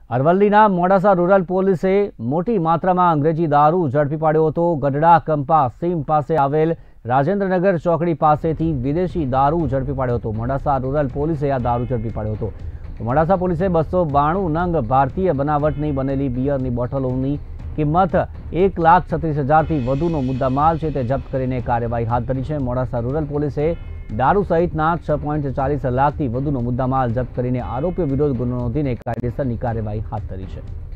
અરવલ્લીના મોડાસા રૂરલ પોલીસે મોટી માત્રામાં અંગ્રેજી દારૂ ઝડપી પાડ્યો હતો। ગઢડા કંપા સીમ પાસે આવેલ રાજેન્દ્રનગર ચોકડી પાસેથી વિદેશી દારૂ ઝડપી પાડ્યો હતો। મોડાસા રૂરલ પોલીસે આ દારૂ ઝડપી પાડ્યો હતો। મોડાસા પોલીસે 292 નંગ ભારતીય બનાવટની બનેલી બિયરની બોટલોની કિંમત 1,36,000થી વધુનો મુદ્દામાલ છે તે જપ્ત કરીને કાર્યવાહી હાથ ધરી છે। મોડાસા રૂરલ પોલીસે દારૂ સહિતના 6.40 લાખથી વધુનો મુદ્દામાલ જપ્ત કરીને આરોપીઓ વિરુદ્ધ ગુનો નોંધીને કાયદેસરની કાર્યવાહી હાથ ધરી છે।